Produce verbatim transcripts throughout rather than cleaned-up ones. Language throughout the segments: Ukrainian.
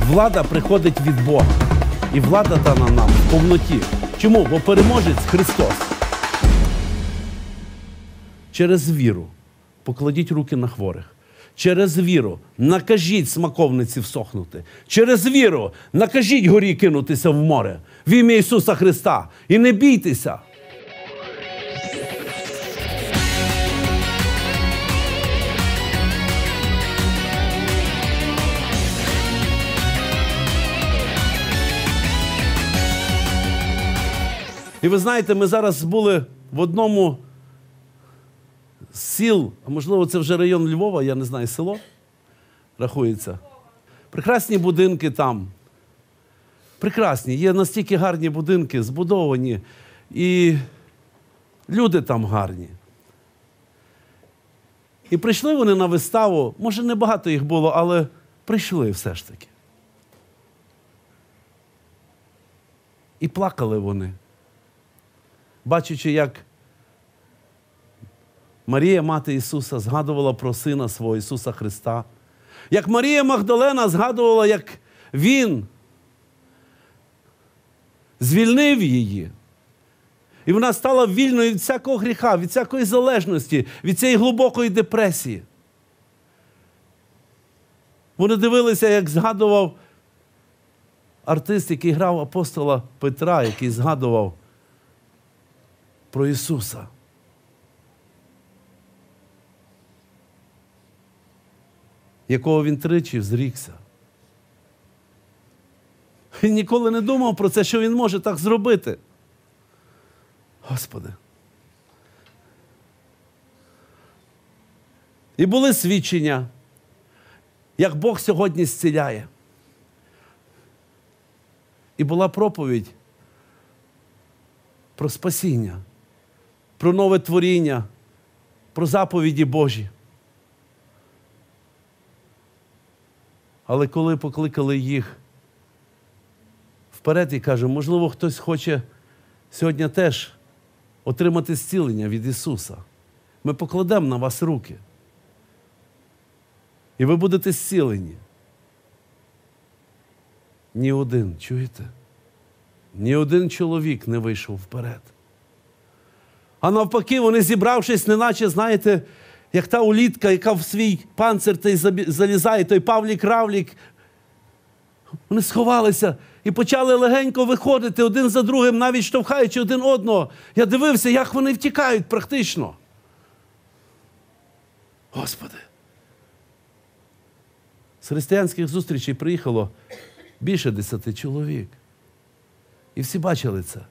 Влада приходить від Бога. І влада дана нам в повноті. Чому? Бо переможець Христос. Через віру покладіть руки на хворих. Через віру накажіть смаковниці всохнути. Через віру накажіть горі кинутися в море. В ім'я Ісуса Христа. І не бійтеся. І ви знаєте, ми зараз були в одному з сіл, а можливо це вже район Львова, я не знаю, село рахується. Прекрасні будинки там. Прекрасні. Є настільки гарні будинки, збудовані. І люди там гарні. І прийшли вони на виставу, може небагато їх було, але прийшли все ж таки. І плакали вони. Бачачи, як Марія, мати Ісуса, згадувала про Сина свого Ісуса Христа. Як Марія Магдалена згадувала, як Він звільнив її. І вона стала вільною від всякого гріха, від всякої залежності, від цієї глибокої депресії. Вони дивилися, як згадував артист, який грав апостола Петра, який згадував про Ісуса. Якого він тричі зрікся. Він ніколи не думав про це, що він може так зробити. Господи. І були свідчення, як Бог сьогодні зціляє. І була проповідь про спасіння, про нове творіння, про заповіді Божі. Але коли покликали їх вперед і каже, можливо, хтось хоче сьогодні теж отримати зцілення від Ісуса. Ми покладемо на вас руки. І ви будете зцілені. Ні один, чуєте? Ні один чоловік не вийшов вперед. А навпаки, вони зібравшись, неначе, знаєте, як та улітка, яка в свій панцир той залізає, той Павлік-Равлік. Вони сховалися і почали легенько виходити один за другим, навіть штовхаючи один одного. Я дивився, як вони втікають практично. Господи. З християнських зустрічей приїхало більше десяти чоловік. І всі бачили це.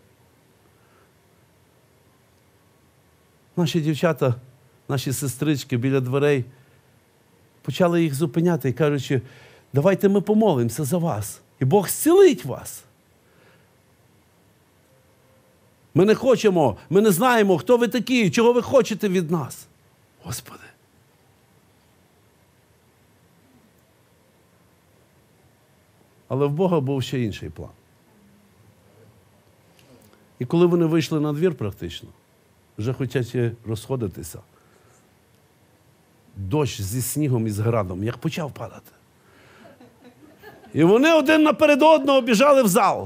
Наші дівчата, наші сестрички біля дверей почали їх зупиняти і кажучи, давайте ми помолимося за вас. І Бог зцілить вас. Ми не хочемо, ми не знаємо, хто ви такі, чого ви хочете від нас. Господи. Але в Бога був ще інший план. І коли вони вийшли на двір практично, вже хочуть розходитися, дощ зі снігом і з градом, як почав падати. І вони один наперед одного біжали в зал.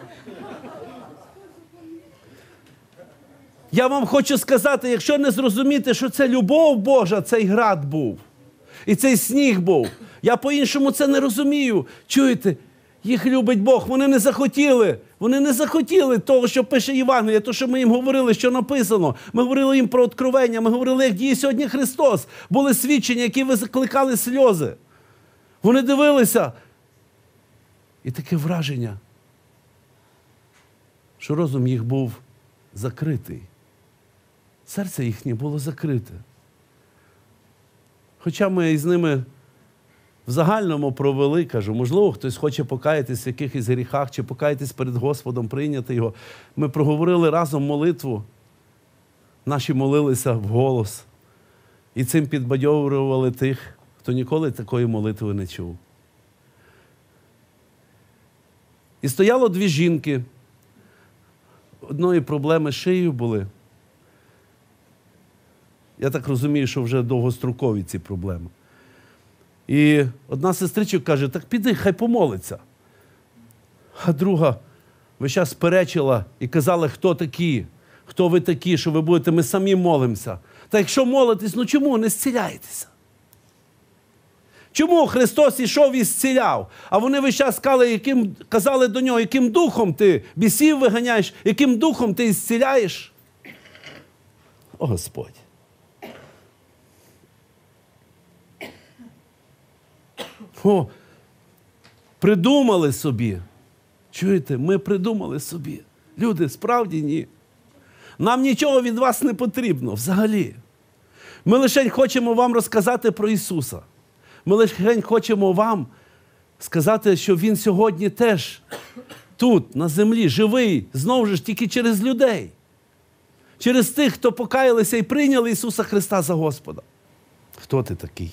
Я вам хочу сказати, якщо не зрозуміти, що це любов Божа, цей град був. І цей сніг був. Я по-іншому це не розумію. Чуєте? Їх любить Бог. Вони не захотіли. Вони не захотіли того, що пише Євангеліє, то, що ми їм говорили, що написано. Ми говорили їм про откровення, ми говорили, як діє сьогодні Христос. Були свідчення, які викликали сльози. Вони дивилися. І таке враження, що розум їх був закритий. Серце їхнє було закрите. Хоча ми із ними в загальному провели, кажу, можливо, хтось хоче покаятись в якихось гріхах, чи покаятись перед Господом, прийняти його. Ми проговорили разом молитву. Наші молилися вголос. І цим підбадьорювали тих, хто ніколи такої молитви не чув. І стояло дві жінки. Одної проблеми з шиєю були. Я так розумію, що вже довгострокові ці проблеми. І одна сестричка каже, так піди, хай помолиться. А друга весь час перечила і казала, хто такі, хто ви такі, що ви будете, ми самі молимося. Та якщо молитесь, ну чому не зціляєтеся? Чому Христос ішов і зціляв? А вони весь час казали, яким, казали до нього, яким духом ти бісів виганяєш, яким духом ти зціляєш? О, Господь! О, придумали собі. Чуєте, ми придумали собі. Люди, справді ні. Нам нічого від вас не потрібно взагалі. Ми лише хочемо вам розказати про Ісуса. Ми лише хочемо вам сказати, що Він сьогодні теж тут, на землі, живий, знову ж тільки через людей. Через тих, хто покаялися і прийняли Ісуса Христа за Господа. Хто ти такий?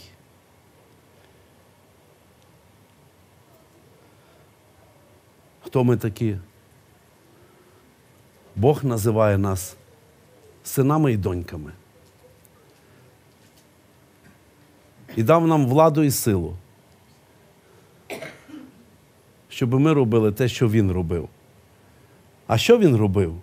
Хто ми такі? Бог називає нас синами і доньками. І дав нам владу і силу, щоб ми робили те, що Він робив. А що Він робив?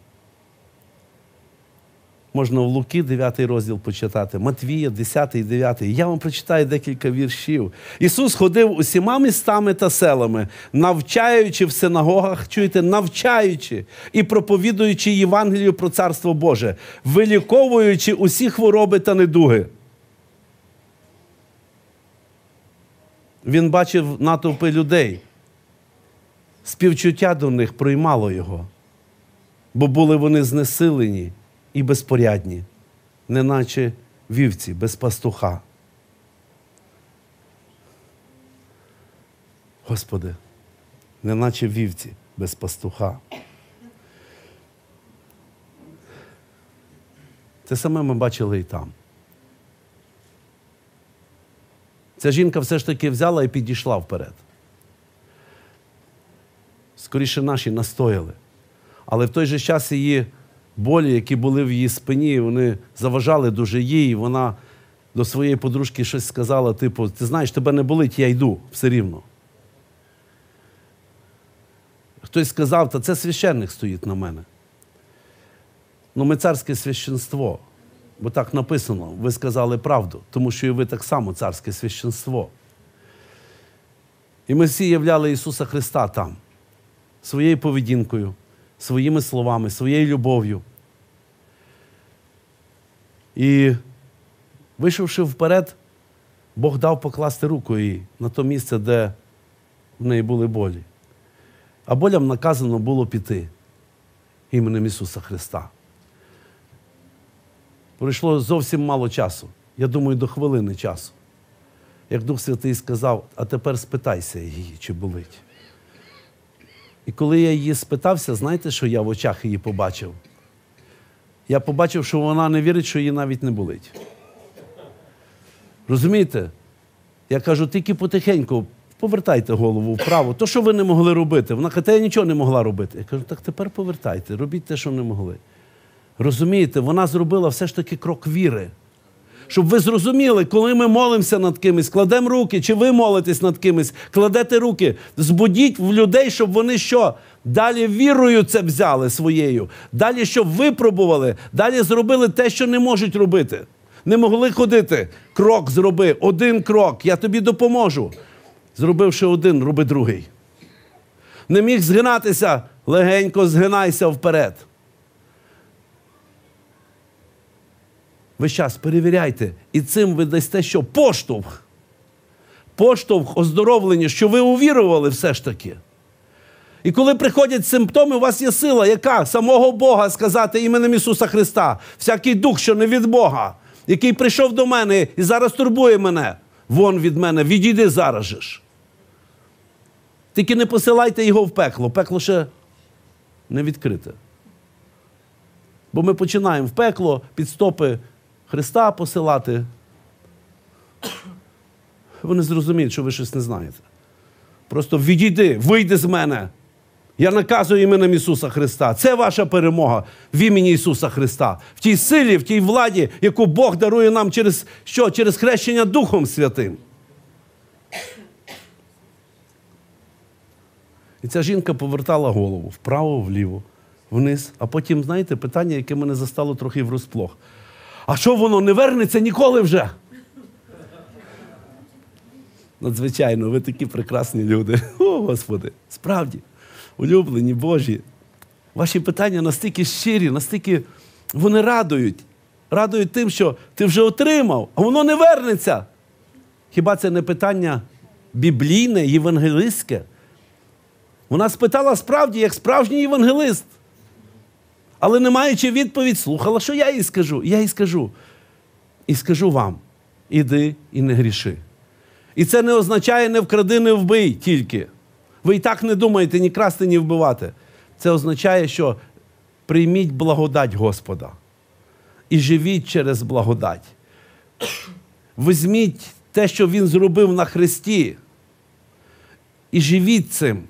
Можна в Луки дев'ятий розділ почитати, Матвія десятий, дев'ятий. Я вам прочитаю декілька віршів. Ісус ходив усіма містами та селами, навчаючи в синагогах, чуєте, навчаючи і проповідуючи Євангелію про Царство Боже, виліковуючи усі хвороби та недуги. Він бачив натовпи людей. Співчуття до них проймало його, бо були вони знесилені і безпорядні, неначе вівці без пастуха. Господи, неначе вівці без пастуха. Те саме ми бачили і там. Ця жінка все ж таки взяла і підійшла вперед. Скоріше наші настояли. Але в той же час її болі, які були в її спині, вони заважали дуже їй. Вона до своєї подружки щось сказала, типу, ти знаєш, тебе не болить, я йду, все рівно. Хтось сказав, та це священник стоїть на мене. Ну, ми царське священство. Бо так написано, ви сказали правду, тому що і ви так само царське священство. І ми всі являли Ісуса Христа там, своєю поведінкою, своїми словами, своєю любов'ю. І, вийшовши вперед, Бог дав покласти руку їй на то місце, де в неї були болі. А болям наказано було піти іменем Ісуса Христа. Пройшло зовсім мало часу. Я думаю, до хвилини часу. Як Дух Святий сказав, а тепер спитайся її, чи болить. І коли я її спитався, знаєте, що я в очах її побачив? Я побачив, що вона не вірить, що їй навіть не болить. Розумієте? Я кажу, тільки потихеньку повертайте голову вправо. То, що ви не могли робити. Вона каже, та я нічого не могла робити. Я кажу, так тепер повертайте, робіть те, що не могли. Розумієте, вона зробила все ж таки крок віри. Щоб ви зрозуміли, коли ми молимося над кимось, кладемо руки, чи ви молитесь над кимось, кладете руки, збудіть в людей, щоб вони що? Далі вірою це взяли своєю. Далі, щоб випробували, далі зробили те, що не можуть робити. Не могли ходити. Крок зроби, один крок, я тобі допоможу. Зробивши один, роби другий. Не міг згинатися, легенько згинайся вперед. Весь час перевіряйте. І цим ви дасте що? Поштовх. Поштовх оздоровлення, що ви увірували все ж таки. І коли приходять симптоми, у вас є сила, яка? Самого Бога сказати іменем Ісуса Христа. Всякий дух, що не від Бога, який прийшов до мене і зараз турбує мене, вон від мене, відійди зараз же ж. Тільки не посилайте його в пекло. Пекло ще не відкрите. Бо ми починаємо в пекло під стопи Христа посилати. Вони зрозуміють, що ви щось не знаєте. Просто відійди, вийди з мене. Я наказую іменем Ісуса Христа. Це ваша перемога в імені Ісуса Христа. В тій силі, в тій владі, яку Бог дарує нам через що? Через хрещення Духом Святим. І ця жінка повертала голову вправо, вліво, вниз. А потім, знаєте, питання, яке мене застало трохи врозплох. А що воно не вернеться ніколи вже? Надзвичайно, ви такі прекрасні люди. О, Господи, справді, улюблені, Божі. Ваші питання настільки щирі, настільки вони радують. Радують тим, що ти вже отримав, а воно не вернеться. Хіба це не питання біблійне, євангелистське? Вона спитала справді, як справжній євангелист. Але не маючи відповідь, слухала, що я їй скажу. Я їй скажу. І скажу вам, іди і не гріши. І це не означає не вкради, не вбий тільки. Ви і так не думаєте ні красти, ні вбивати. Це означає, що прийміть благодать Господа. І живіть через благодать. Візьміть те, що Він зробив на хресті. І живіть цим.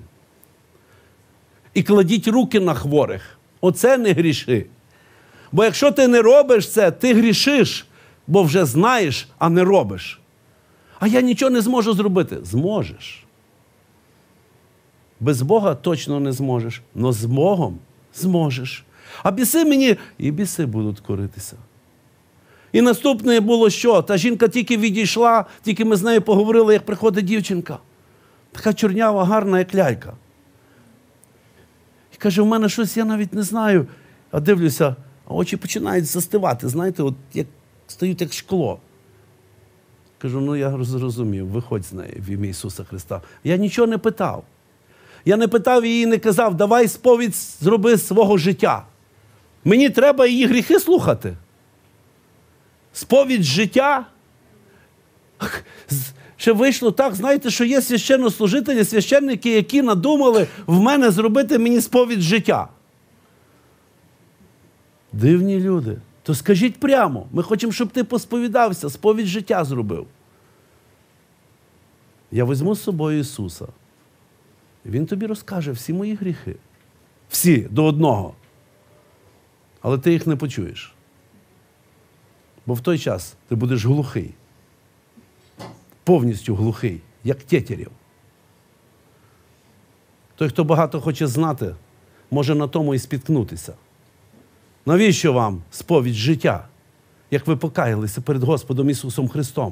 І кладіть руки на хворих. Оце не гріши. Бо якщо ти не робиш це, ти грішиш, бо вже знаєш, а не робиш. А я нічого не зможу зробити. Зможеш. Без Бога точно не зможеш. Но з Богом зможеш. А біси мені, і біси будуть коритися. І наступне було що? Та жінка тільки відійшла, тільки ми з нею поговорили, як приходить дівчинка. Така чорнява, гарна, як лялька. І каже, у мене щось, я навіть не знаю. А дивлюся, а очі починають застивати, знаєте, от як стають як шкло. Кажу, ну я зрозумів, виходь з неї в ім'я Ісуса Христа. Я нічого не питав. Я не питав її, не казав, давай сповідь зроби свого життя. Мені треба її гріхи слухати. Сповідь життя. Ще вийшло так, знаєте, що є священнослужителі, священники, які надумали в мене зробити мені сповідь життя. Дивні люди. То скажіть прямо, ми хочемо, щоб ти посповідався, сповідь життя зробив. Я візьму з собою Ісуса. Він тобі розкаже всі мої гріхи. Всі, до одного. Але ти їх не почуєш. Бо в той час ти будеш глухий. Повністю глухий, як Тетерів. Той, хто багато хоче знати, може на тому і спіткнутися. Навіщо вам сповідь життя, як ви покаялися перед Господом Ісусом Христом?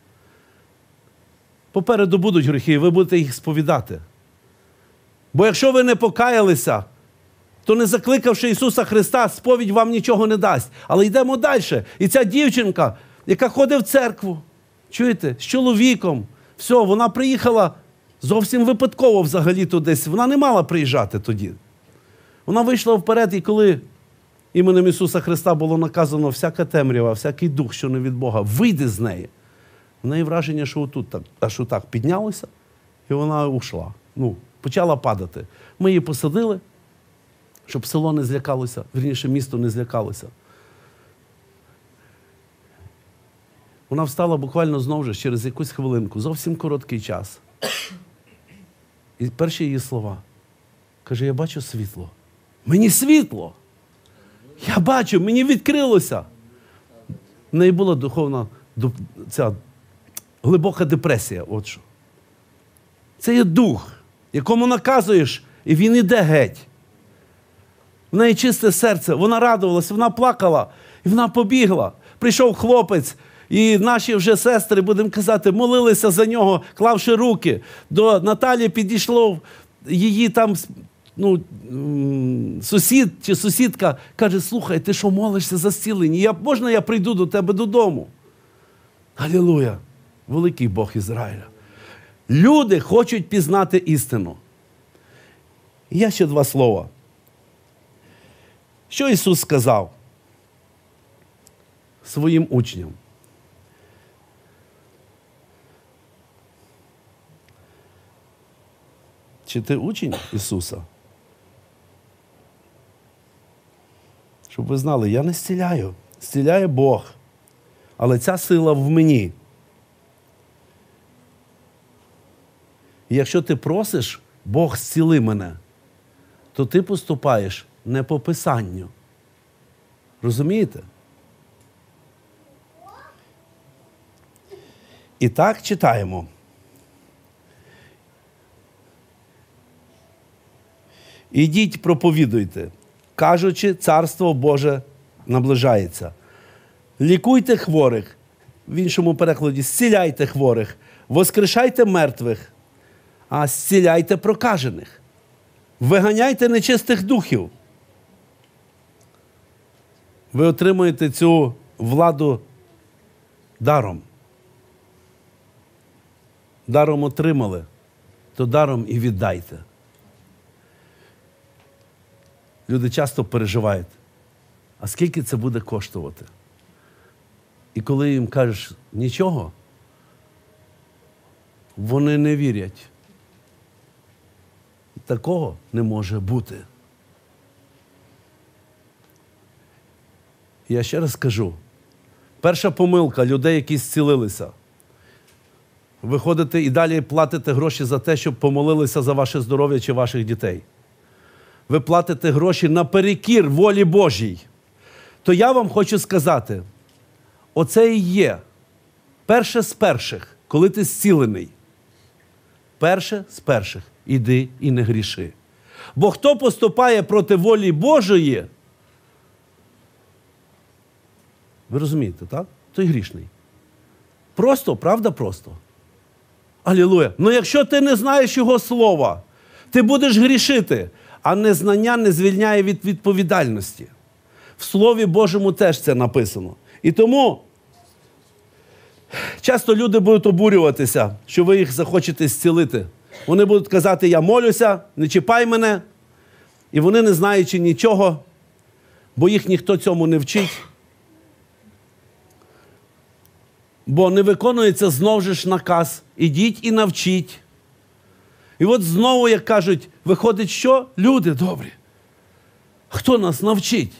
Попереду будуть гріхи, і ви будете їх сповідати. Бо якщо ви не покаялися, то не закликавши Ісуса Христа, сповідь вам нічого не дасть. Але йдемо далі. І ця дівчинка, яка ходить в церкву, чуєте, з чоловіком, все, вона приїхала зовсім випадково взагалі-то десь. Вона не мала приїжджати тоді. Вона вийшла вперед, і коли іменем Ісуса Христа було наказано всяка темрява, всякий дух, що не від Бога, вийди з неї. В неї враження, що отут так, аж отак піднялося, і вона ушла. Ну, почала падати. Ми її посадили, щоб село не злякалося, вірніше, місто не злякалося. Вона встала буквально знову ж через якусь хвилинку, зовсім короткий час. І перші її слова. Каже, я бачу світло. Мені світло! Я бачу, мені відкрилося. В неї була духовна, ця глибока депресія. От що. Це є дух, якому наказуєш, і він іде геть. В неї чисте серце, вона радувалася, вона плакала, і вона побігла. Прийшов хлопець, і наші вже сестри, будемо казати, молилися за нього, клавши руки. До Наталі підійшло її там, ну, сусід чи сусідка, каже, слухай, ти що молишся за зцілення? Я, можна я прийду до тебе додому? Алілуя! Великий Бог Ізраїля. Люди хочуть пізнати істину. І я ще два слова. Що Ісус сказав своїм учням? Чи ти учень Ісуса? Щоб ви знали, я не зціляю. Зціляє Бог. Але ця сила в мені. І якщо ти просиш, Бог зціли мене, то ти поступаєш не по Писанню. Розумієте? І так читаємо. Ідіть, проповідуйте, кажучи, Царство Боже наближається. Лікуйте хворих, в іншому перекладі, зціляйте хворих, воскрешайте мертвих, а зціляйте прокажених. Виганяйте нечистих духів. Ви отримуєте цю владу даром. Даром отримали, то даром і віддайте. Люди часто переживають, а скільки це буде коштувати? І коли їм кажеш нічого, вони не вірять. Такого не може бути. Я ще раз кажу, перша помилка людей, які зцілилися. Ви ходите і далі платите гроші за те, щоб помолилися за ваше здоров'я чи ваших дітей. Ви платите гроші наперекір волі Божій. То я вам хочу сказати, оце і є перше з перших, коли ти зцілений. Перше з перших. Іди і не гріши. Бо хто поступає проти волі Божої, ви розумієте, так? Той грішний. Просто, правда, просто. Алілуя. Ну якщо ти не знаєш Його слова, ти будеш грішити, а незнання не звільняє від відповідальності. В Слові Божому теж це написано. І тому часто люди будуть обурюватися, що ви їх захочете зцілити. Вони будуть казати, я молюся, не чіпай мене. І вони, не знаючи нічого, бо їх ніхто цьому не вчить. Бо не виконується знову ж наказ. Ідіть і навчіть. І от знову, як кажуть, виходить що? Люди добрі. Хто нас навчить?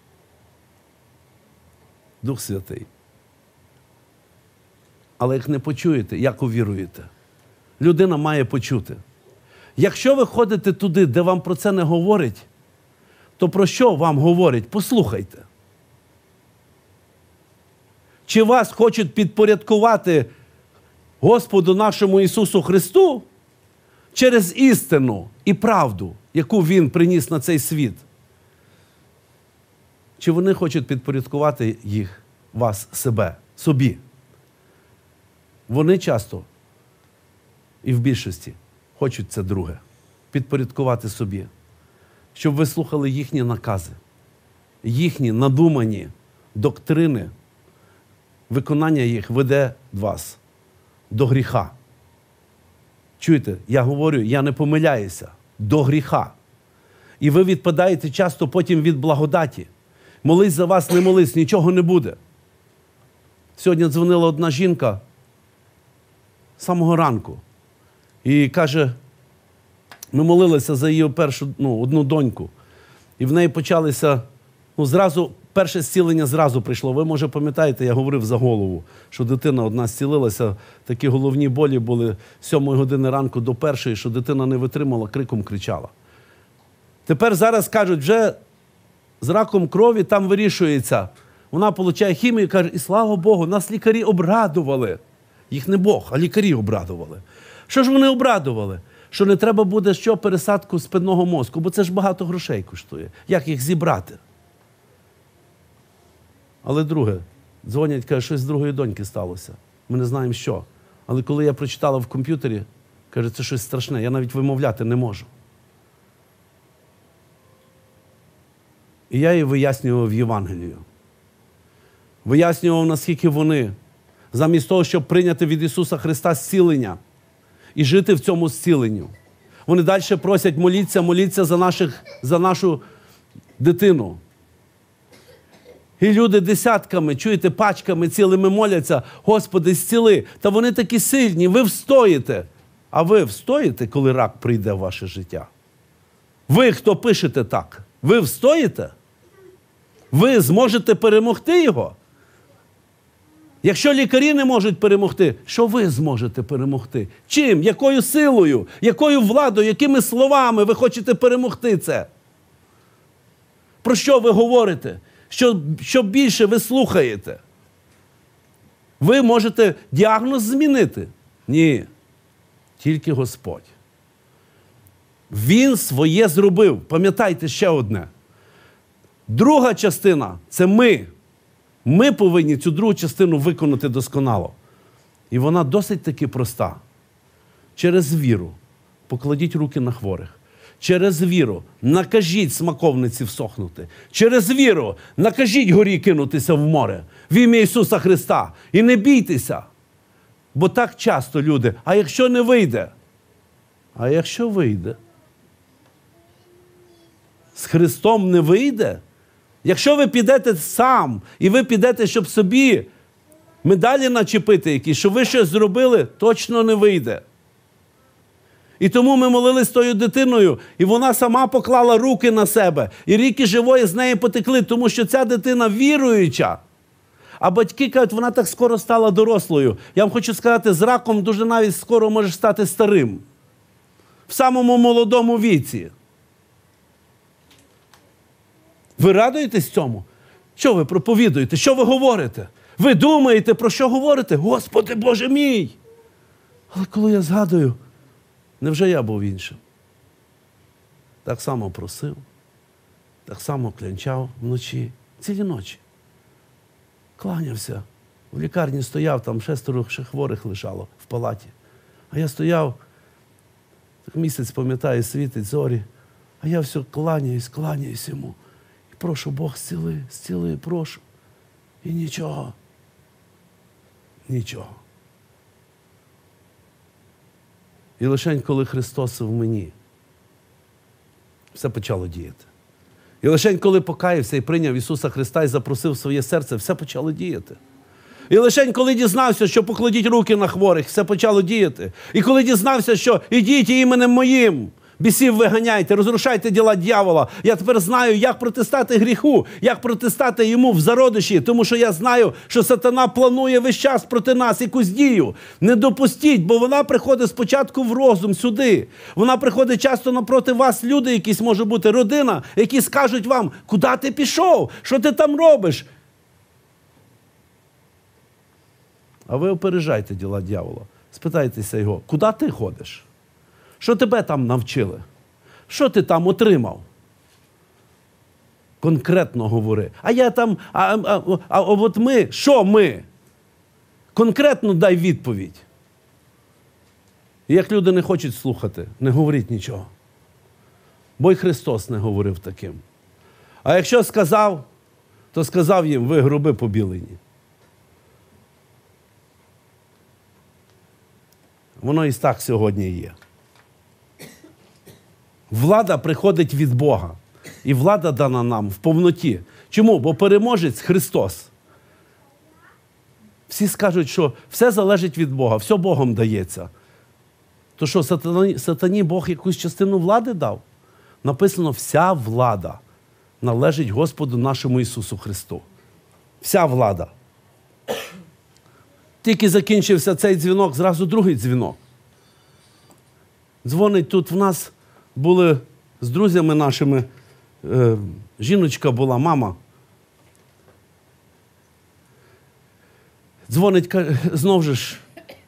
Дух Святий. Але як не почуєте, як увіруєте? Людина має почути. Якщо ви ходите туди, де вам про це не говорять, то про що вам говорять? Послухайте. Чи вас хочуть підпорядкувати Господу нашому Ісусу Христу через істину і правду, яку Він приніс на цей світ? Чи вони хочуть підпорядкувати їх, вас, себе, собі? Вони часто і в більшості хочуть це друге. Підпорядкувати собі. Щоб ви слухали їхні накази, їхні надумані доктрини. Виконання їх веде вас до гріха. Чуєте, я говорю, я не помиляюся. До гріха. І ви відпадаєте часто потім від благодаті. Молись за вас, не молись, нічого не буде. Сьогодні дзвонила одна жінка з самого ранку. І каже, ми молилися за її першу, ну, одну доньку. І в неї почалися, ну, зразу, перше зцілення зразу прийшло. Ви, може, пам'ятаєте, я говорив за голову, що дитина одна зцілилася, такі головні болі були з сьомої години ранку до першої, що дитина не витримала, криком кричала. Тепер зараз кажуть, вже з раком крові там вирішується. Вона получає хімію і каже, і слава Богу, нас лікарі обрадували. Їх не Бог, а лікарі обрадували. Що ж вони обрадували? Що не треба буде що пересадку спинного мозку, бо це ж багато грошей коштує. Як їх зібрати? Але друге, дзвонять, кажуть, щось з другої доньки сталося. Ми не знаємо що. Але коли я прочитала в комп'ютері, каже, це щось страшне, я навіть вимовляти не можу. І я їй вияснював Євангелію. Вияснював, наскільки вони, замість того, щоб прийняти від Ісуса Христа зцілення і жити в цьому зціленню, вони далі просять моліться, моліться за, наших, за нашу дитину. І люди десятками, чуєте, пачками цілими моляться, Господи, зціли. Та вони такі сильні, ви встоїте. А ви встоїте, коли рак прийде в ваше життя? Ви, хто пишете так, ви встоїте? Ви зможете перемогти його? Якщо лікарі не можуть перемогти, що ви зможете перемогти? Чим? Якою силою? Якою владою? Якими словами ви хочете перемогти це? Про що ви говорите? Що, що більше ви слухаєте? Ви можете діагноз змінити? Ні. Тільки Господь. Він своє зробив. Пам'ятайте ще одне. Друга частина – це ми. Ми повинні цю другу частину виконати досконало. І вона досить таки проста. Через віру покладіть руки на хворих. Через віру накажіть смаковниці всохнути. Через віру накажіть горі кинутися в море. В ім'я Ісуса Христа. І не бійтеся. Бо так часто люди, а якщо не вийде? А якщо вийде? З Христом не вийде? Якщо ви підете сам, і ви підете, щоб собі медалі начепити якісь, щоб ви щось зробили, точно не вийде. І тому ми молились з тою дитиною, і вона сама поклала руки на себе. І ріки живої з неї потекли, тому що ця дитина віруюча. А батьки кажуть, вона так скоро стала дорослою. Я вам хочу сказати, з раком дуже навіть скоро можеш стати старим. В самому молодому віці. Ви радуєтесь цьому? Що ви проповідуєте? Що ви говорите? Ви думаєте, про що говорите? Господи, Боже мій! Але коли я згадую, невже я був іншим? Так само просив, так само клянчав вночі, цілі ночі. Кланявся. В лікарні стояв, там шестеро ще хворих лежало в палаті. А я стояв, так місяць, пам'ятаю, світить зорі, а я все кланяюсь, кланяюсь йому. І прошу, Бог, зціли, зціли, прошу. І нічого. Нічого. І лише коли Христос в мені, все почало діяти. І лише коли покаявся і прийняв Ісуса Христа і запросив в своє серце, все почало діяти. І лише коли дізнався, що покладіть руки на хворих, все почало діяти. І коли дізнався, що ідіть іменем моїм, бісів виганяйте, розрушайте діла дьявола. Я тепер знаю, як протистати гріху, як протистати йому в зародиші, тому що я знаю, що сатана планує весь час проти нас якусь дію. Не допустіть, бо вона приходить спочатку в розум сюди. Вона приходить часто напроти вас люди, якісь може бути родина, які скажуть вам, куди ти пішов, що ти там робиш. А ви опережайте діла дьявола. Спитайтеся його, куди ти ходиш? Що тебе там навчили? Що ти там отримав? Конкретно говори. А я там, а, а, а, а от ми, що ми? Конкретно дай відповідь. І як люди не хочуть слухати, не говоріть нічого. Бо й Христос не говорив таким. А якщо сказав, то сказав їм, ви гроби побілені. Воно і так сьогодні є. Влада приходить від Бога. І влада дана нам в повноті. Чому? Бо переможець Христос. Всі скажуть, що все залежить від Бога, все Богом дається. То що, сатані, сатані Бог якусь частину влади дав? Написано, вся влада належить Господу нашому Ісусу Христу. Вся влада. Тільки закінчився цей дзвінок, зразу другий дзвінок. Дзвонить тут в нас, були з друзями нашими, е, жіночка була, мама. Дзвонить, знов же ж,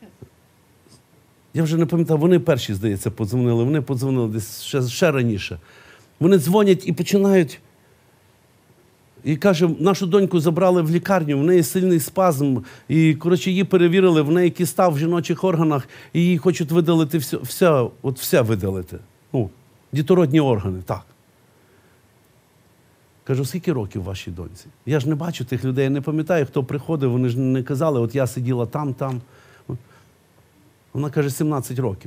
я вже не пам'ятаю, вони перші, здається, подзвонили, вони подзвонили десь ще, ще раніше. Вони дзвонять і починають, і каже, нашу доньку забрали в лікарню, в неї сильний спазм, і, коротше, її перевірили, в неї кіста в жіночих органах, і їй хочуть видалити все, все, от все видалити. Ну, дітородні органи, так. Кажу, скільки років вашій доньці? Я ж не бачу тих людей, я не пам'ятаю, хто приходив, вони ж не казали, от я сиділа там, там. Вона каже, сімнадцять років.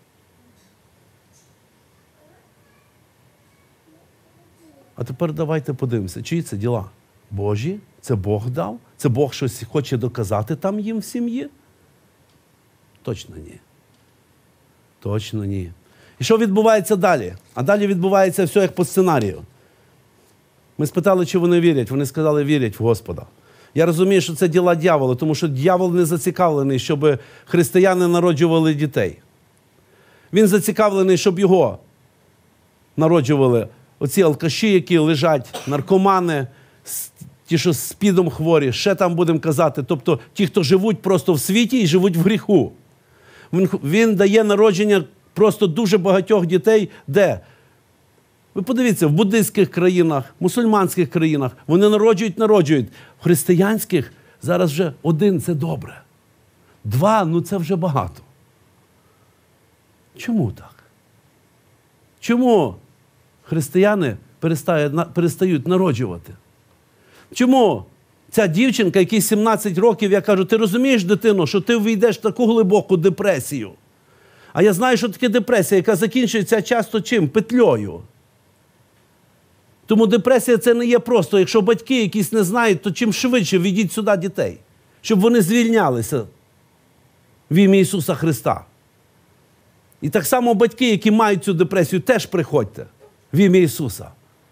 А тепер давайте подивимося, чиї це діла? Божі? Це Бог дав? Це Бог щось хоче доказати там їм в сім'ї? Точно ні. Точно ні. І що відбувається далі? А далі відбувається все як по сценарію. Ми спитали, чи вони вірять. Вони сказали, вірять в Господа. Я розумію, що це діла дьявола, тому що дьявол не зацікавлений, щоб християни народжували дітей. Він зацікавлений, щоб його народжували оці алкаші, які лежать, наркомани, ті, що з спідом хворі, ще там будемо казати, тобто ті, хто живуть просто в світі і живуть в гріху. Він, він дає народження Просто дуже багатьох дітей, де? Ви подивіться, в буддистських країнах, мусульманських країнах, вони народжують, народжують. В християнських зараз вже один – це добре. Два – ну це вже багато. Чому так? Чому християни перестають народжувати? Чому ця дівчинка, якій сімнадцять років, я кажу, ти розумієш, дитино, що ти ввійдеш в таку глибоку депресію? А я знаю, що таке депресія, яка закінчується часто чим? Петлею. Тому депресія – це не є просто. Якщо батьки якісь не знають, то чим швидше введіть сюди дітей, щоб вони звільнялися в ім'я Ісуса Христа. І так само батьки, які мають цю депресію, теж приходьте в ім'я Ісуса.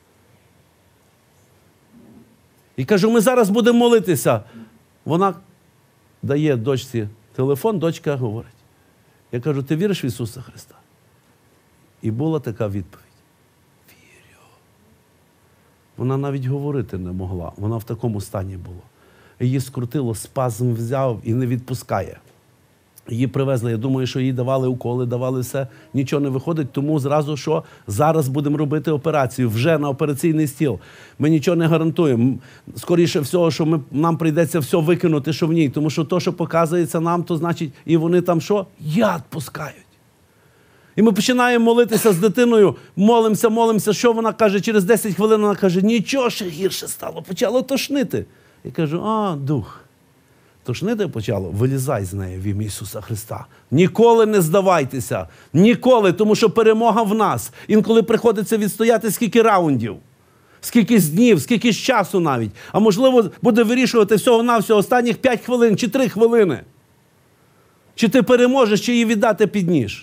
І кажу, ми зараз будемо молитися. Вона дає дочці телефон, дочка говорить. Я кажу, ти віриш в Ісуса Христа? І була така відповідь. Вірю. Вона навіть говорити не могла. Вона в такому стані була. Її скрутило, спазм взяв і не відпускає. Її привезли, я думаю, що їй давали уколи, давали все, нічого не виходить, тому зразу, що зараз будемо робити операцію, вже на операційний стіл. Ми нічого не гарантуємо. Скоріше всього, що ми, нам прийдеться все викинути, що в ній, тому що то, що показується нам, то значить, і вони там що? Яд пускають. І ми починаємо молитися з дитиною, молимося, молимося, що вона каже, через десять хвилин вона каже, нічого, ще гірше стало, почало тошнити. Я кажу, а, дух. Тошнити почало, вилізай з неї в ім'я Ісуса Христа. Ніколи не здавайтеся. Ніколи, тому що перемога в нас. Інколи приходиться відстояти скільки раундів, скільки днів, скільки часу навіть. А можливо, буде вирішувати всього-навсього останніх п'ять хвилин чи три хвилини. Чи ти переможеш, чи її віддати під ніж.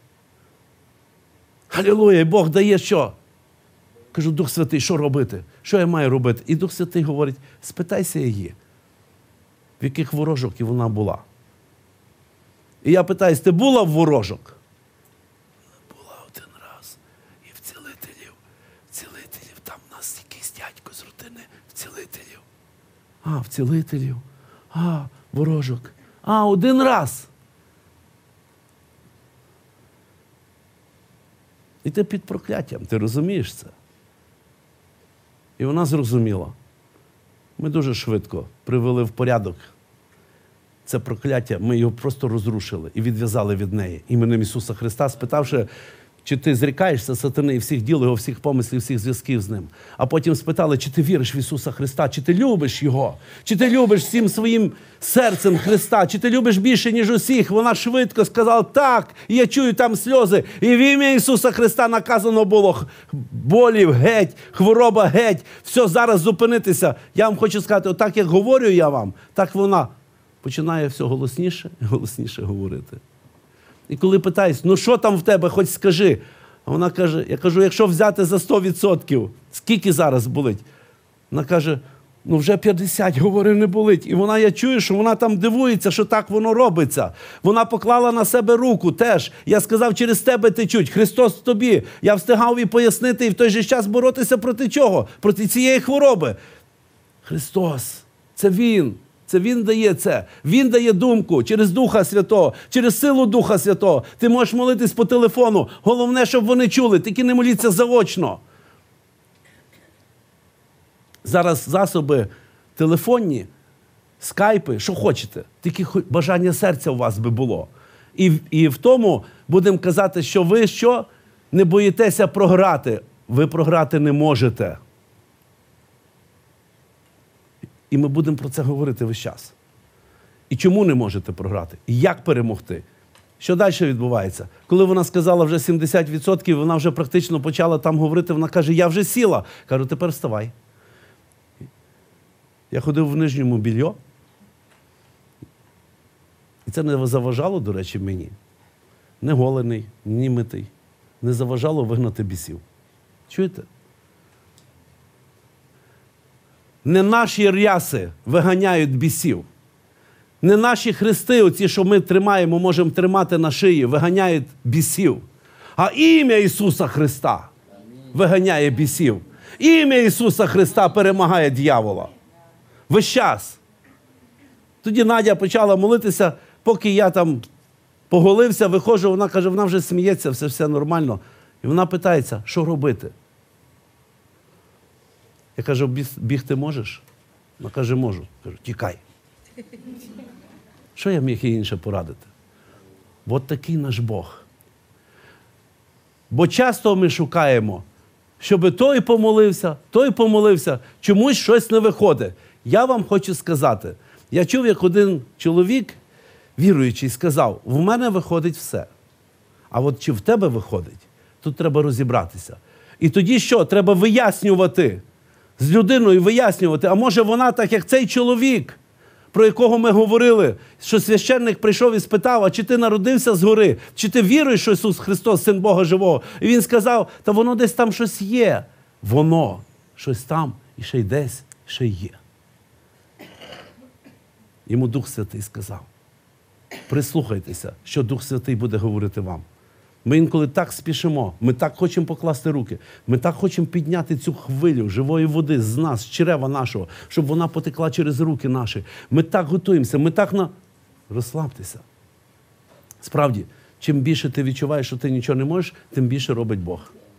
Алілуя, і Бог дає що? Кажу, Дух Святий, що робити? Що я маю робити? І Дух Святий говорить, спитайся її. В яких ворожок і вона була. І я питаюсь, ти була в ворожок? Була один раз. І в цілителів. В цілителів. Там у нас якийсь дядько з родини. В цілителів. А, в цілителів. А, ворожок. А, один раз. І ти під прокляттям. Ти розумієш це? І вона зрозуміла. Ми дуже швидко привели в порядок це прокляття, ми його просто розрушили і відв'язали від неї. Іменем Ісуса Христа, спитавши, чи ти зрікаєшся сатани і всіх діл його, всіх помислів, всіх зв'язків з ним. А потім спитали, чи ти віриш в Ісуса Христа, чи ти любиш Його, чи ти любиш всім своїм серцем Христа, чи ти любиш більше, ніж усіх. Вона швидко сказала, так, і я чую там сльози. І в ім'я Ісуса Христа наказано було болів геть, хвороба геть, все зараз зупинитися. Я вам хочу сказати, отак, як говорю я вам, так вона починає все голосніше і голосніше говорити. І коли питаюсь, ну що там в тебе, хоч скажи. А вона каже, я кажу, якщо взяти за сто відсотків, скільки зараз болить? Вона каже, ну вже п'ятдесят, говорю, не болить. І вона, я чую, що вона там дивується, що так воно робиться. Вона поклала на себе руку теж. Я сказав, через тебе течуть, Христос в тобі. Я встигав і пояснити, і в той же час боротися проти чого? Проти цієї хвороби. Христос, це Він. Це Він дає це. Він дає думку через Духа Святого, через силу Духа Святого. Ти можеш молитись по телефону. Головне, щоб вони чули. Тільки не моліться заочно. Зараз засоби телефонні, скайпи, що хочете. Тільки бажання серця у вас би було. І, і в тому будемо казати, що ви що? Не боїтеся програти. Ви програти не можете. І ми будемо про це говорити весь час. І чому не можете програти? І як перемогти? Що далі відбувається? Коли вона сказала вже сімдесят відсотків, вона вже практично почала там говорити, вона каже, я вже сіла. Кажу, тепер вставай. Я ходив в нижньому бельо. І це не заважало, до речі, мені. Не голений, ні митий. Не заважало вигнати бісів. Чуєте? Не наші ряси виганяють бісів. Не наші хрести, оці, що ми тримаємо, можемо тримати на шиї, виганяють бісів. А ім'я Ісуса Христа виганяє бісів. Ім'я Ісуса Христа перемагає дьявола. Весь час. Тоді Надя почала молитися, поки я там поголився, виходжу, вона каже, вона вже сміється, все, все нормально. І вона питається, що робити? Я кажу, бігти можеш? Вона каже, можу. Я кажу, тікай. Що я міг їй інше порадити? От такий наш Бог. Бо часто ми шукаємо, щоб той помолився, той помолився, чомусь щось не виходить. Я вам хочу сказати, я чув, як один чоловік, віруючий, сказав, в мене виходить все. А от чи в тебе виходить, тут треба розібратися. І тоді що? Треба вияснювати. З людиною вияснювати. А може вона так, як цей чоловік, про якого ми говорили, що священник прийшов і спитав, а чи ти народився згори? Чи ти віруєш, що Ісус Христос, Син Бога Живого? І він сказав, та воно десь там щось є. Воно щось там і ще й десь, ще й є. Йому Дух Святий сказав. Прислухайтеся, що Дух Святий буде говорити вам. Ми інколи так спішимо, ми так хочемо покласти руки, ми так хочемо підняти цю хвилю живої води з нас, з черева нашого, щоб вона потекла через руки наші. Ми так готуємося, ми так на... Розслабтеся. Справді, чим більше ти відчуваєш, що ти нічого не можеш, тим більше робить Бог.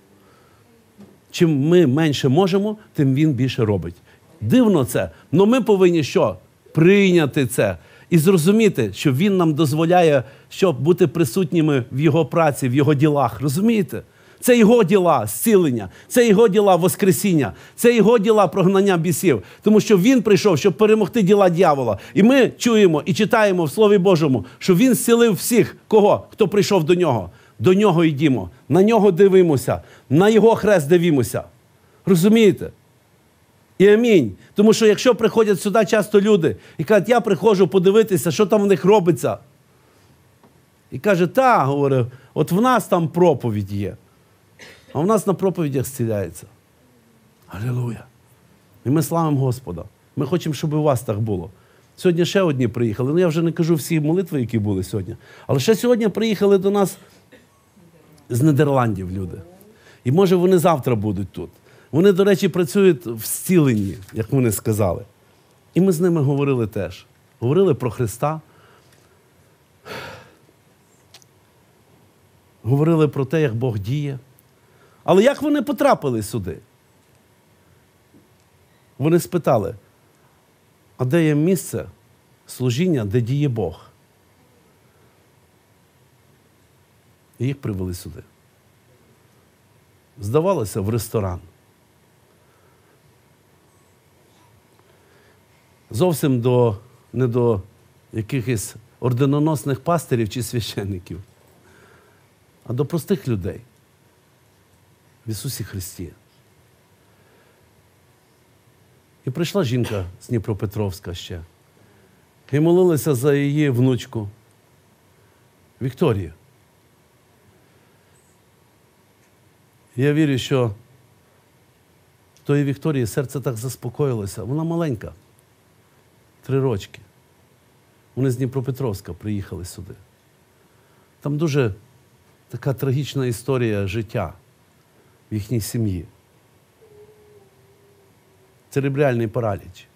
Чим ми менше можемо, тим Він більше робить. Дивно це, але ми повинні що? Прийняти це. І зрозуміти, що Він нам дозволяє, щоб бути присутніми в Його праці, в Його ділах. Розумієте? Це Його діла зцілення, це Його діла воскресіння, це Його діла прогнання бісів. Тому що Він прийшов, щоб перемогти діла дьявола. І ми чуємо і читаємо в Слові Божому, що Він зцілив всіх, кого? Хто прийшов до Нього. До Нього йдімо, на Нього дивимося, на Його хрест дивимося. Розумієте? І амінь. Тому що якщо приходять сюди часто люди і кажуть, я приходжу подивитися, що там в них робиться. І каже, та, говорю, от в нас там проповідь є. А в нас на проповідях зціляється. Алілуя. І ми славимо Господа. Ми хочемо, щоб у вас так було. Сьогодні ще одні приїхали. Ну, я вже не кажу всі молитви, які були сьогодні. Але ще сьогодні приїхали до нас з Нідерландів люди. І може вони завтра будуть тут. Вони, до речі, працюють в зціленні, як вони сказали. І ми з ними говорили теж. Говорили про Христа. Говорили про те, як Бог діє. Але як вони потрапили сюди? Вони спитали, а де є місце служіння, де діє Бог? І їх привели сюди. Здавалося, в ресторан. Зовсім до, не до якихось орденоносних пастирів чи священників, а до простих людей в Ісусі Христі. І прийшла жінка з Дніпропетровська ще. І молилися за її внучку Вікторію. Я вірю, що в тої Вікторії серце так заспокоїлося. Вона маленька. Три рочки. Вони з Дніпропетровська приїхали сюди. Там дуже така трагічна історія життя в їхній сім'ї. Церебральний параліч.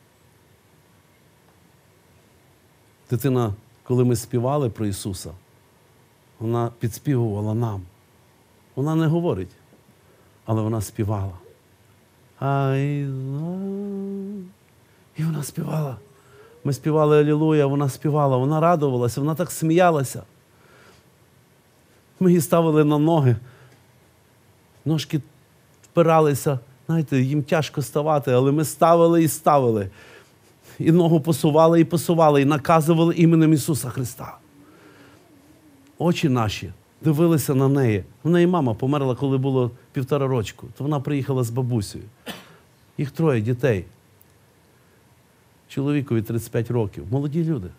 Дитина, коли ми співали про Ісуса, вона підспівувала нам. Вона не говорить, але вона співала. I love... І вона співала. Ми співали Алілуя, вона співала, вона радувалася, вона так сміялася. Ми її ставили на ноги. Ножки впиралися. Знаєте, їм тяжко ставати, але ми ставили і ставили. І ногу посували і посували, і наказували іменем Ісуса Христа. Очі наші дивилися на неї. В неї мама померла, коли було півтора рочку. То вона приїхала з бабусею. Їх троє дітей. Чоловікові тридцять п'ять років. Молоді люди.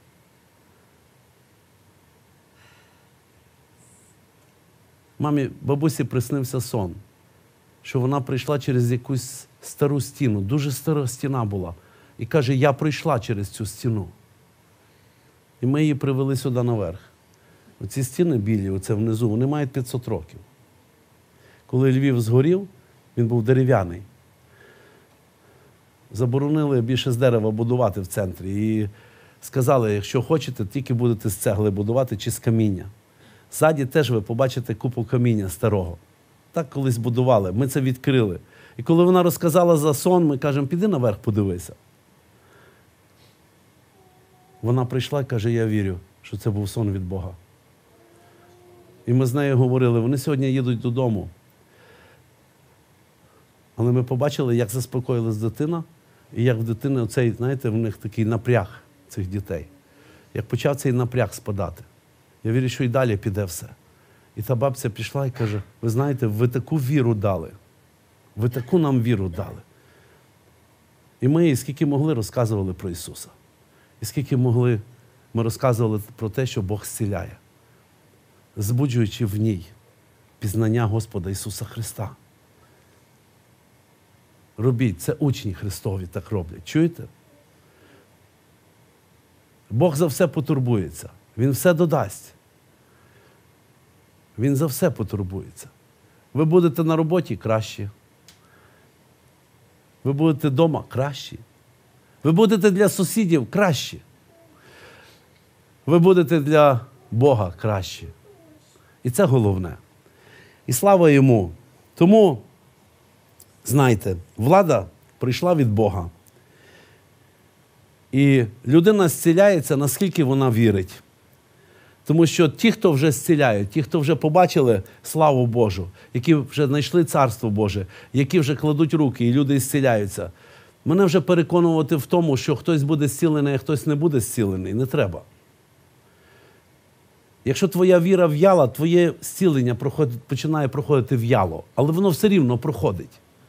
Мамі, бабусі приснився сон, що вона прийшла через якусь стару стіну. Дуже стара стіна була. І каже, я пройшла через цю стіну. І ми її привели сюди наверх. Оці стіни білі, оце внизу, вони мають п'ятсот років. Коли Львів згорів, він був дерев'яний. Заборонили більше з дерева будувати в центрі. І сказали, якщо хочете, тільки будете з цегли будувати чи з каміння. Ззаді теж ви побачите купу каміння старого. Так колись будували, ми це відкрили. І коли вона розказала за сон, ми кажемо, піди наверх, подивися. Вона прийшла і каже, я вірю, що це був сон від Бога. І ми з нею говорили, вони сьогодні їдуть додому. Але ми побачили, як заспокоїлась дитина, і як в дитини оцей, знаєте, в них такий напряг цих дітей. Як почав цей напряг спадати. Я вірю, що і далі піде все. І та бабця пішла і каже, ви знаєте, ви таку віру дали. Ви таку нам віру дали. І ми, і скільки могли, розказували про Ісуса. І скільки могли, ми розказували про те, що Бог зціляє. Збуджуючи в ній пізнання Господа Ісуса Христа. Робіть, це учні Христові так роблять. Чуєте? Бог за все потурбується. Він все додасть. Він за все потурбується. Ви будете на роботі – краще. Ви будете вдома – краще. Ви будете для сусідів – краще. Ви будете для Бога – краще. І це головне. І слава Йому. Тому, знайте, влада прийшла від Бога. І людина зціляється, наскільки вона вірить. Тому що ті, хто вже зціляють, ті, хто вже побачили славу Божу, які вже знайшли Царство Боже, які вже кладуть руки, і люди зціляються, мене вже переконувати в тому, що хтось буде зцілений, а хтось не буде зцілений, не треба. Якщо твоя віра в'яла, твоє зцілення проходить, починає проходити в'яло, але воно все рівно проходить.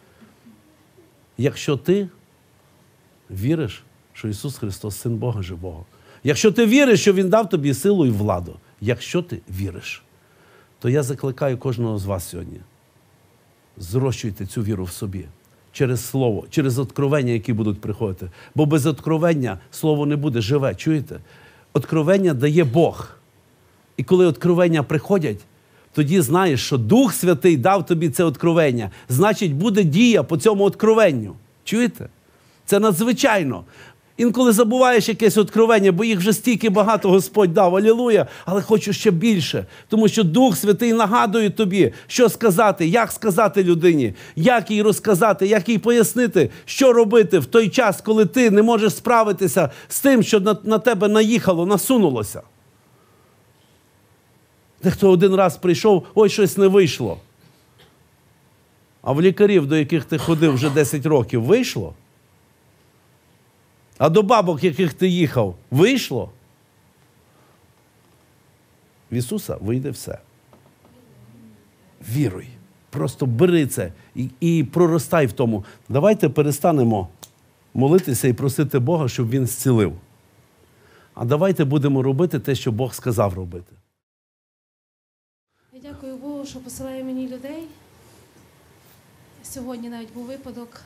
Якщо ти віриш, що Ісус Христос – Син Бога Живого, якщо ти віриш, що Він дав тобі силу і владу, якщо ти віриш, то я закликаю кожного з вас сьогодні. Зрощуйте цю віру в собі. Через Слово, через откровення, які будуть приходити. Бо без откровення Слово не буде живе. Чуєте? Откровення дає Бог. І коли откровення приходять, тоді знаєш, що Дух Святий дав тобі це откровення. Значить, буде дія по цьому откровенню. Чуєте? Це надзвичайно. Інколи забуваєш якесь откровення, бо їх вже стільки багато Господь дав, алілуя, але хочу ще більше. Тому що Дух Святий нагадує тобі, що сказати, як сказати людині, як їй розказати, як їй пояснити, що робити в той час, коли ти не можеш справитися з тим, що на, на тебе наїхало, насунулося. Дехто один раз прийшов, ой, щось не вийшло. А в лікарів, до яких ти ходив вже десять років, вийшло? А до бабок, яких ти їхав, вийшло? В Ісуса вийде все. Віруй. Просто бери це і, і проростай в тому. Давайте перестанемо молитися і просити Бога, щоб Він зцілив. А давайте будемо робити те, що Бог сказав робити. Я дякую Богу, що посилає мені людей. Сьогодні навіть був випадок.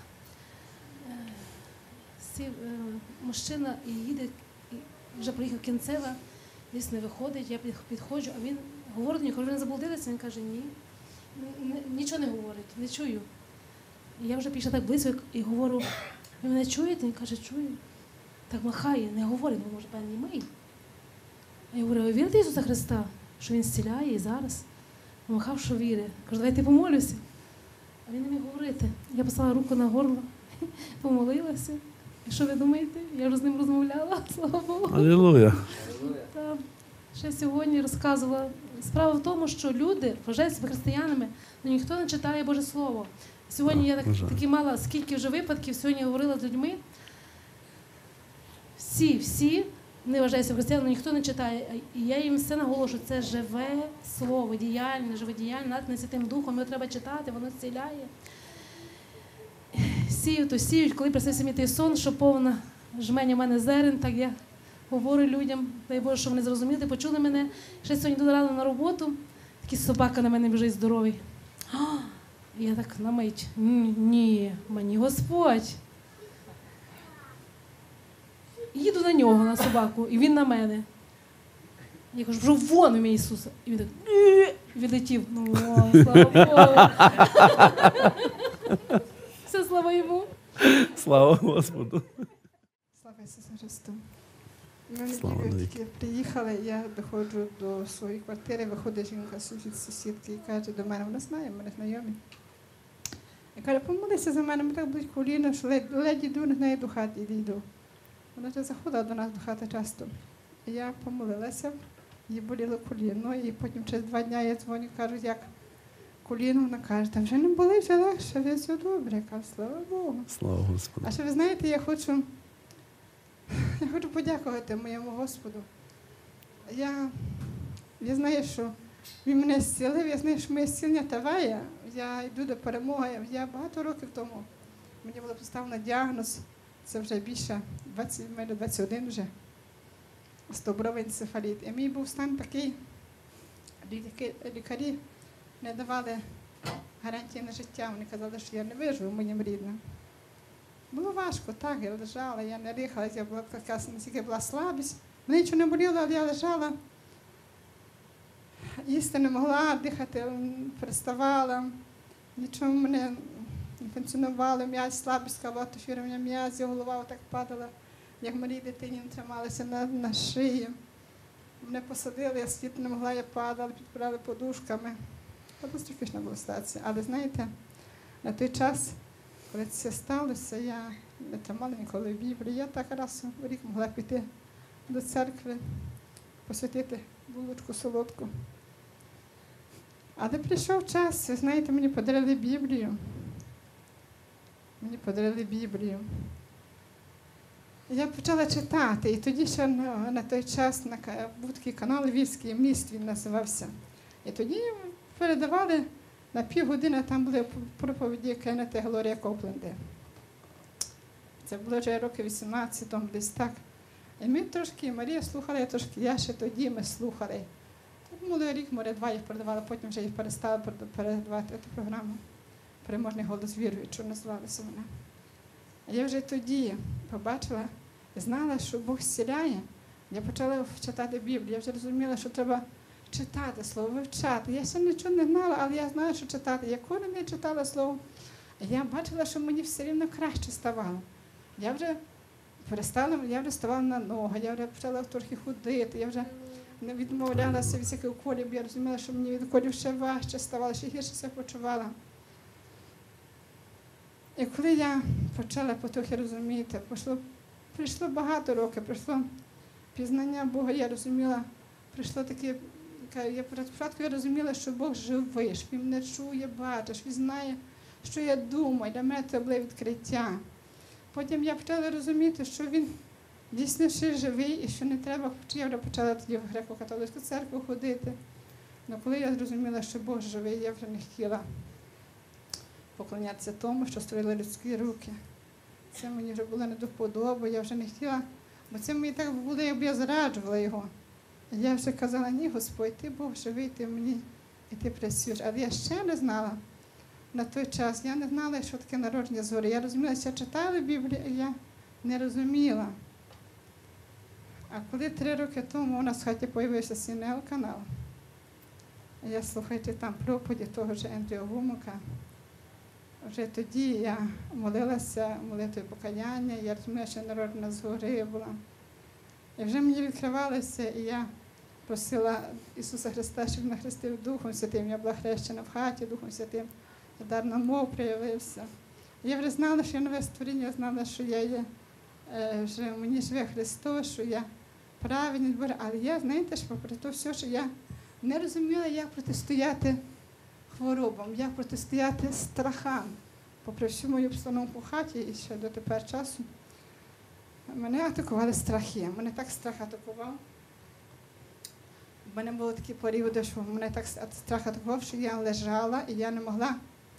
Сів мужчина і їде, і вже приїхав кінцева, десь не виходить, я підходжу, а він говорить мені, коли ви не заблудилися, він каже, ні, нічого не говорить, не чую. І я вже пішла так близько і говорю, ви мене чуєте? Він каже, чую. Так махає, не говорить, бо може, певно, німий. А я говорю, ви вірите в Ісуса Христа, що Він зціляє і зараз? Махав, що вірить. Кажу, давайте помолюся. А він не міг говорити. Я поставила руку на горло, помолилася. І що ви думаєте? Я вже з ним розмовляла, слава Богу. Алілуя. Та, ще сьогодні розказувала. Справа в тому, що люди вважають себе християнами, але ніхто не читає Боже Слово. Сьогодні я так, таки мала, скільки вже випадків, сьогодні говорила з людьми. Всі, всі не вважають себе християнами, але ніхто не читає. І я їм все наголошую, це живе Слово, діяльне, живе діяльне, натхнене Святим Духом, його треба читати, воно зціляє. Сіють, то сіють, коли приснився мені той сон, що повна жменя в мене зерен, так я говорю людям, дай Боже, що вони зрозуміли, почули мене. Ще сьогодні йду рано на роботу, такий собака на мене біжить здоровий. А, я так на мить, ні, мені Господь. Їду на нього, на собаку, і він на мене. Я кажу, що вон ім'я Ісуса. І він так, відлетів. Ну, о, слава Богу. Все, слава Йому. Слава Господу. Слава Ісусу Христу. Ми в Слава неділю навіки. тільки приїхали, я доходжу до своєї квартири, виходить жінка сусід сусідки і каже до мене, вона знає, ми знайомі. І каже, помолися за мене, ми так будуть коліна, що ледь, ледь йду, не знаю, до хати йду. Вона вже заходила до нас до хати часто. І я помолилася, їй боліло коліно, і потім через два дні я дзвоню, кажу, як коліно, вона каже, та вже не болить, вже легше, вже все добре. Я кажу, слава Богу. Слава Господу. А ще ви знаєте, я хочу, я хочу подякувати моєму Господу. Я, я знаю, що Він мене зцілив, я знаю, що моє зцілення триває. Я йду до перемоги. Я багато років тому, мені було поставлено діагноз, це вже більше, двадцять, майже двадцять один вже, стобровий енцефаліт. І мій був стан такий, лікарі, лікарі не давали гарантії на життя, вони казали, що я не виживу моїм рідним. Було важко, так, я лежала, я не рихалася, я була така, настільки була слабість. Мене нічого не боліло, але я лежала, їсти не могла, дихати переставала, нічого мене не функціонувало, м'яз, слабість, атрофірування м'язів, голова отак падала, як малій дитині не трималася на, на шиї. Мене посадили, я сидіти не могла, я падала, підпирали подушками. Катастрофічна була ситуація. Але знаєте, на той час, коли це сталося, я не тримала ніколи Біблії. Я так раз у рік могла піти до церкви, посвятити булочку солодку. Але прийшов час, ви знаєте, мені подарили Біблію. Мені подарили Біблію. Я почала читати, і тоді ще на, на той час на, був такий канал Львівський міст, він називався. І тоді передавали на півгодини, там були проповіді Кеннета Глорія Копленда. Це було вже роки вісімнадцять, десь так. І ми трошки, Марія слухала, я трошки, я ще тоді ми слухали. Минулий рік, може, два їх передавали, потім вже їх перестали передавати цю програму. Переможний голос віруючого називалася вона. Я вже тоді побачила і знала, що Бог зціляє. Я почала читати Біблію, я вже розуміла, що треба читати слово, вивчати. Я ще нічого не знала, але я знаю, що читати. Я кожен день читала слово, я бачила, що мені все рівно краще ставало. Я вже перестала, я вже ставала на ноги, я вже почала трохи ходити, я вже не відмовлялася від всяких уколів, бо я розуміла, що мені від уколів ще важче ставало, ще гірше себе почувала. І коли я почала потрохи розуміти, пройшло, прийшло багато років, прийшло пізнання Бога, я розуміла, прийшло таке, я спочатку я розуміла, що Бог живий, що Він мене чує, бачить, що Він знає, що я думаю, для мене це було відкриття. Потім я почала розуміти, що Він дійсно ще живий і що не треба, я вже почала тоді в греко-католицьку церкву ходити. Але коли я зрозуміла, що Бог живий, я вже не хотіла поклонятися тому, що створили людські руки. Це мені вже було не до вподоби, я вже не хотіла, бо це мені так було, якби я зраджувала його. Я вже казала, ні, Господь, ти Бог живий, ти мені, і ти працюєш. Але я ще не знала на той час, я не знала, що таке народження згори. Я розуміла, що я читала Біблію, а я не розуміла. А коли три роки тому у нас в хаті з'явився Сінел канал, я, слухайте, там проповіді того ж Ендрю Вумака, вже тоді я молилася молитвою покаяння, я розуміла, що народжена згори була. І вже мені відкривалося, і я просила Ісуса Христа, щоб Він нахрестив Духом Святим. Я була хрещена в хаті Духом Святим, дар на мов проявився. І я вже знала, що я нове створіння, я знала, що я є, вже в мені живе Христос, що я праведний, але я, знаєте, що попри те все, що я не розуміла, як протистояти хворобам, як протистояти страхам. Попри всю мою обстановку в хаті і ще до тепер часу, мене атакували страхи. Мене так страх атакував. У мене були такі періоди, що мене так страх атакував, що я лежала і я не могла.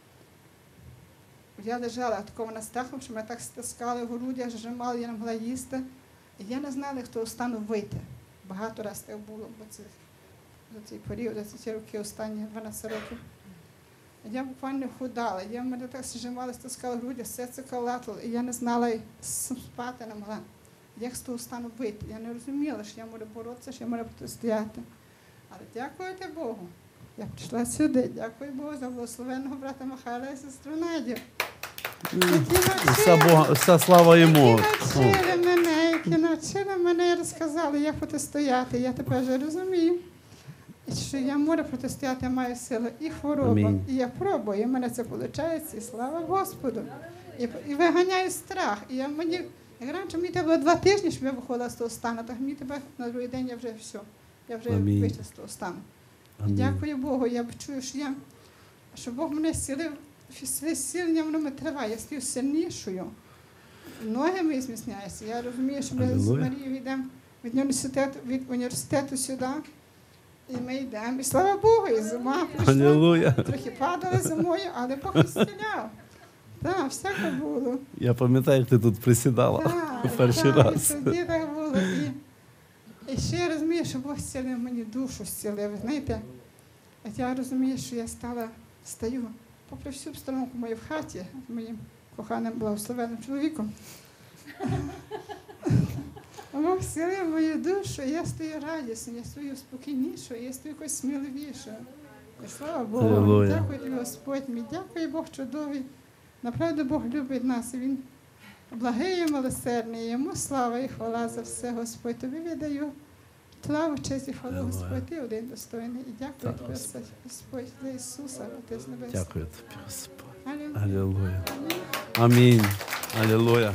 Я лежала атакована страхом, що мене так стискали в грудях, зжимали, я не могла їсти. І я не знала, хто стану вийти. Багато разів так було, бо це за цей період, за ці роки, останні дванадцять років. Я буквально худала, я мене так зжимала, стискала груді, серце калатало, і я не знала, спати не могла. Як з того стану вийти? Я не розуміла, що я можу боротися, що я можу протистояти. Але дякувати Богу. Я прийшла сюди, дякую Богу за благословенного брата Михайла і сестру Надю. Вся, Бога, вся слава Йому. Які навчили мене, які навчили мене, розказали, як протистояти. Я тепер вже розумію, що я можу протистояти, я маю силу і хвороба. Амінь. І я пробую, і в мене це виходить, і слава Господу. І, і виганяю страх. І я мені, як раніше мені треба було два тижні, щоб я виходила з того стану, так мені тепер на другий день я вже все. Я вже Амінь. вийшла з того стану. Амінь. Дякую Богу, я чую, що, я, що Бог мене зцілив, своє зцілення воно мене триває, я стаю сильнішою. Ноги мої зміцняються. Я розумію, що ми з Алілуя. Марією йдемо від університету, від університету сюди, і ми йдемо. І слава Богу, і зима прийшла. Алілуя. Трохи падали зимою, але Бог не зціляв. Так, всяке було. Я пам'ятаю, як ти тут присідала Так, перший так, раз. І тоді так було. І, і ще я розумію, що Бог зцілив мені душу, зцілив. Знаєте, от я розумію, що я стала, стаю, попри всю обстановку мою в хаті, з моїм коханим благословенним чоловіком. Бог зцілив мою душу, і я стою радісною, я стою спокійнішою, я стою якось сміливішою. І слава Богу, Алілуя. дякую тобі, Господь мій, дякую Бог чудовий. Направду Бог любить нас, і Він благий і милосердний. Йому слава і хвала за все, Господь. Тобі віддаю славу, честь і хвалу, Алілуя. Господь, ти один достойний. І дякую Так, тобі, Господь. Господь, за Ісуса, Отець Небесний. Дякую тобі, Господь. Алілуя. Алілуя. Амінь. Алілуя.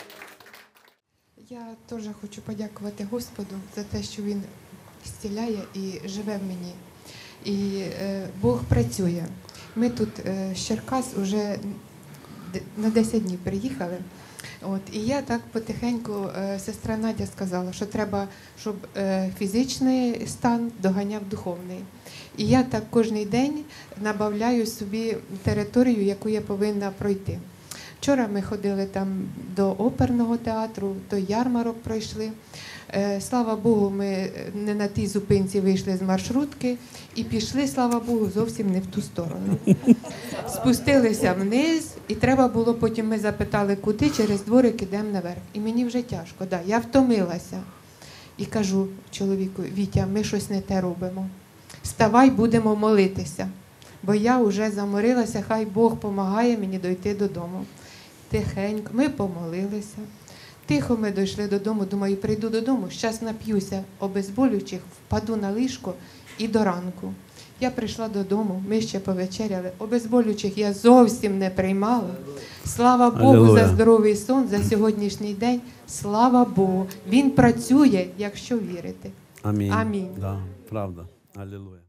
Я теж хочу подякувати Господу за те, що Він зціляє і живе в мені. І е, Бог працює. Ми тут е, з Черкас вже д- на десять днів приїхали. От, і я так потихеньку, е, сестра Надя сказала, що треба, щоб е, фізичний стан доганяв духовний. І я так кожен день набавляю собі територію, яку я повинна пройти. Вчора ми ходили там до оперного театру, до ярмарок пройшли. Е, Слава Богу, ми не на тій зупинці вийшли з маршрутки і пішли, слава Богу, зовсім не в ту сторону. Спустилися вниз, і треба було, потім ми запитали, куди, через дворик ідемо наверх. І мені вже тяжко, да, я втомилася. І кажу чоловіку: Вітя, ми щось не те робимо. Вставай, будемо молитися. Бо я вже заморилася, хай Бог допомагає мені дойти додому. Тихенько, ми помолилися. Тихо ми дійшли додому, думаю, прийду додому, зараз нап'юся обезболюючих, впаду на ліжко і до ранку. Я прийшла додому, ми ще повечеряли. Обезболюючих я зовсім не приймала. Слава Богу Алілуя. за здоровий сон, за сьогоднішній день. Слава Богу. Він працює, якщо вірити. Амінь. Амінь. Да, правда. Алілуя.